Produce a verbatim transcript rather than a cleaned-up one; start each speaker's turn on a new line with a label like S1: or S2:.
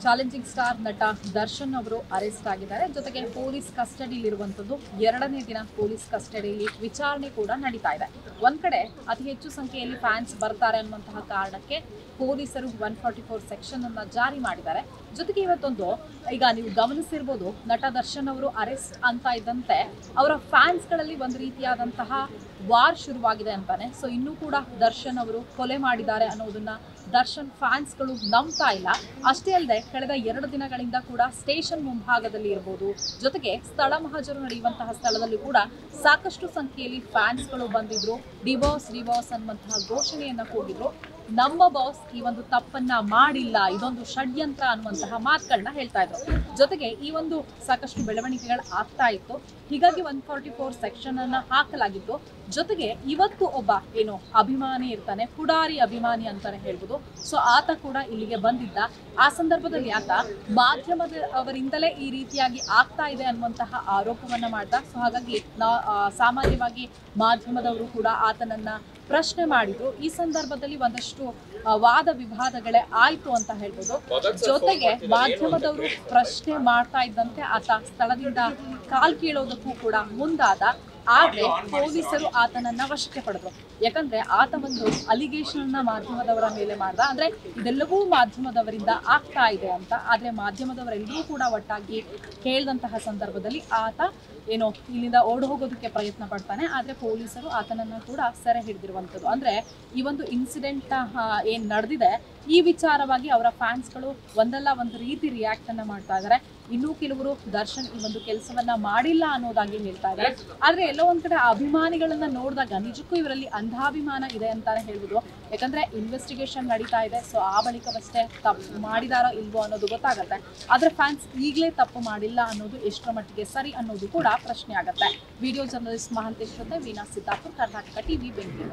S1: Challenging star ನಟ ದರ್ಶನ್ ಅವರು arrest ಆಗಿದ್ದಾರೆ. ಜೊತೆಗೆ ಪೊಲೀಸ್ ಕಸ್ಟಡಿಯಲ್ಲಿರುವಂಥದ್ದು ಎರಡನೇ ದಿನ ಪೊಲೀಸ್ ಕಸ್ಟಡಿಯಲ್ಲಿ ವಿಚಾರಣೆ ಕೂಡ ನಡೀತಾ ಇದೆ. ಒಂದ್ ಕಡೆ ಅತಿ ಹೆಚ್ಚು ಸಂಖ್ಯೆಯಲ್ಲಿ ಫ್ಯಾನ್ಸ್ ಬರ್ತಾರೆ ಅನ್ನುವಂತಹ ಕಾರಣಕ್ಕೆ ಪೊಲೀಸರು ಒನ್ ಫಾರ್ಟಿ ಫೋರ್ ಸೆಕ್ಷನ್ ಅನ್ನ ಜಾರಿ ಮಾಡಿದ್ದಾರೆ. ಜೊತೆಗೆ ಇವತ್ತೊಂದು ಈಗ ನೀವು ಗಮನಿಸಿರ್ಬೋದು, ನಟ ದರ್ಶನ್ ಅವರು ಅರೆಸ್ಟ್ ಅಂತ ಇದ್ದಂತೆ ಅವರ ಫ್ಯಾನ್ಸ್ಗಳಲ್ಲಿ ಒಂದು ರೀತಿಯಾದಂತಹ ವಾರ್ ಶುರುವಾಗಿದೆ ಅಂತಾನೆ. ಸೊ ಇನ್ನೂ ಕೂಡ ದರ್ಶನ್ ಅವರು ಕೊಲೆ ಮಾಡಿದ್ದಾರೆ ಅನ್ನೋದನ್ನ ದರ್ಶನ್ ಫ್ಯಾನ್ಸ್ಗಳು ನಂಬ್ತಾ ಇಲ್ಲ. ಅಷ್ಟೇ ಅಲ್ಲದೆ ಕಳೆದ ಎರಡು ದಿನಗಳಿಂದ ಕೂಡ ಸ್ಟೇಷನ್ ಮುಂಭಾಗದಲ್ಲಿ ಇರಬಹುದು, ಜೊತೆಗೆ ಸ್ಥಳ ಮಹಜರು ನಡೆಯುವಂತಹ ಸ್ಥಳದಲ್ಲಿ ಕೂಡ ಸಾಕಷ್ಟು ಸಂಖ್ಯೆಯಲ್ಲಿ ಫ್ಯಾನ್ಸ್ಗಳು ಬಂದಿದ್ರು. ಡಿವೋರ್ಸ್ ಡಿವೋರ್ಸ್ ಅನ್ನುವಂತಹ ಘೋಷಣೆಯನ್ನ ಕೂಗಿದ್ರು. ನಮ್ಮ ಬಾಸ್ ಈ ಒಂದು ತಪ್ಪನ್ನ ಮಾಡಿಲ್ಲ, ಇದೊಂದು ಷಡ್ಯಂತ್ರ ಅನ್ನುವಂತಹ ಮಾತುಗಳನ್ನ ಹೇಳ್ತಾ ಇದ್ರು. ಜೊತೆಗೆ ಈ ಒಂದು ಸಾಕಷ್ಟು ಬೆಳವಣಿಗೆಗಳು ಆಗ್ತಾ ಇತ್ತು. ಹೀಗಾಗಿ ಒನ್ ಫಾರ್ಟಿ ಫೋರ್ ಸೆಕ್ಷನ್ ಅನ್ನ ಹಾಕಲಾಗಿತ್ತು. ಜೊತೆಗೆ ಇವತ್ತು ಒಬ್ಬ ಏನು ಅಭಿಮಾನಿ ಇರ್ತಾನೆ, ಪುಡಾರಿ ಅಭಿಮಾನಿ ಅಂತಾನೆ ಹೇಳ್ಬೋದು. ಸೊ ಆತ ಕೂಡ ಇಲ್ಲಿಗೆ ಬಂದಿದ್ದ. ಆ ಸಂದರ್ಭದಲ್ಲಿ ಆತ ಮಾಧ್ಯಮದ ಅವರಿಂದಲೇ ಈ ರೀತಿಯಾಗಿ ಆಗ್ತಾ ಇದೆ ಅನ್ನುವಂತಹ ಆರೋಪವನ್ನ ಮಾಡ್ದ. ಸೊ ಹಾಗಾಗಿ ನಾ ಸಾಮಾನ್ಯವಾಗಿ ಮಾಧ್ಯಮದವರು ಕೂಡ ಆತನನ್ನ ಪ್ರಶ್ನೆ ಮಾಡಿದ್ರು. ಈ ಸಂದರ್ಭದಲ್ಲಿ ಒಂದಷ್ಟು ವಾದ ವಿವಾದಗಳೇ ಆಯ್ತು ಅಂತ ಹೇಳ್ಬೋದು. ಜೊತೆಗೆ ಮಾಧ್ಯಮದವರು ಪ್ರಶ್ನೆ ಮಾಡ್ತಾ ಇದ್ದಂತೆ ಆತ ಸ್ಥಳದಿಂದ ಕಾಲ್ ಕೀಳೋದಕ್ಕೂ ಕೂಡ ಮುಂದಾದ. ಆದ್ರೆ ಪೊಲೀಸರು ಆತನನ್ನ ವಶಕ್ಕೆ ಪಡೆದ್ರು. ಯಾಕಂದ್ರೆ ಆತ ಒಂದು ಅಲಿಗೇಷನ್ ಅನ್ನ ಮಾಧ್ಯಮದವರ ಮೇಲೆ ಮಾಡ್ದ. ಅಂದ್ರೆ ಇದೆಲ್ಲವೂ ಮಾಧ್ಯಮದವರಿಂದ ಆಗ್ತಾ ಇದೆ ಅಂತ. ಆದ್ರೆ ಮಾಧ್ಯಮದವರೆಲ್ಲರೂ ಕೂಡ ಒಟ್ಟಾಗಿ ಕೇಳಿದಂತಹ ಸಂದರ್ಭದಲ್ಲಿ ಆತ ಏನೋ ಇಲ್ಲಿಂದ ಓಡ್ ಹೋಗೋದಕ್ಕೆ ಪ್ರಯತ್ನ ಪಡ್ತಾನೆ. ಆದ್ರೆ ಪೊಲೀಸರು ಆತನನ್ನ ಕೂಡ ಸೆರೆ ಹಿಡಿದಿರುವಂಥದ್ದು. ಅಂದ್ರೆ ಈ ಒಂದು ಇನ್ಸಿಡೆಂಟ್ ಏನ್ ನಡೆದಿದೆ ಈ ವಿಚಾರವಾಗಿ ಅವರ ಫ್ಯಾನ್ಸ್ಗಳು ಒಂದಲ್ಲ ಒಂದು ರೀತಿ ರಿಯಾಕ್ಟ್ ಅನ್ನ ಮಾಡ್ತಾ ಇದ್ದಾರೆ. ಇನ್ನೂ ಕೆಲವರು ದರ್ಶನ್ ಈ ಒಂದು ಕೆಲಸವನ್ನ ಮಾಡಿಲ್ಲ ಅನ್ನೋದಾಗಿ ಹೇಳ್ತಾ ಇದ್ದಾರೆ. ಆದ್ರೆ ಎಲ್ಲೋ ಒಂದ್ ಕಡೆ ಅಭಿಮಾನಿಗಳನ್ನ ನೋಡಿದಾಗ ನಿಜಕ್ಕೂ ಇವರಲ್ಲಿ ಅಂಧಾಭಿಮಾನ ಇದೆ ಅಂತಾನೆ ಹೇಳ್ಬೋದು. ಯಾಕಂದ್ರೆ ಇನ್ವೆಸ್ಟಿಗೇಷನ್ ನಡೀತಾ ಇದೆ. ಸೊ ಆ ಬಳಿಕವಷ್ಟೇ ತಪ್ಪು ಮಾಡಿದಾರೋ ಇಲ್ವೋ ಅನ್ನೋದು ಗೊತ್ತಾಗತ್ತೆ. ಆದ್ರೆ ಫ್ಯಾನ್ಸ್ ಈಗಲೇ ತಪ್ಪು ಮಾಡಿಲ್ಲ ಅನ್ನೋದು ಎಷ್ಟರ ಮಟ್ಟಿಗೆ ಸರಿ ಅನ್ನೋದು ಕೂಡ ಪ್ರಶ್ನೆ ಆಗತ್ತೆ. ವಿಡಿಯೋ ಜರ್ನಲಿಸ್ಟ್ ಮಹಾಂತೇಶ್ ಜೊತೆ ವೀನಾ ಸಿದ್ದಾಪುರ್, ಕರ್ನಾಟಕ ಟಿವಿ, ಬೆಂಗಳೂರು.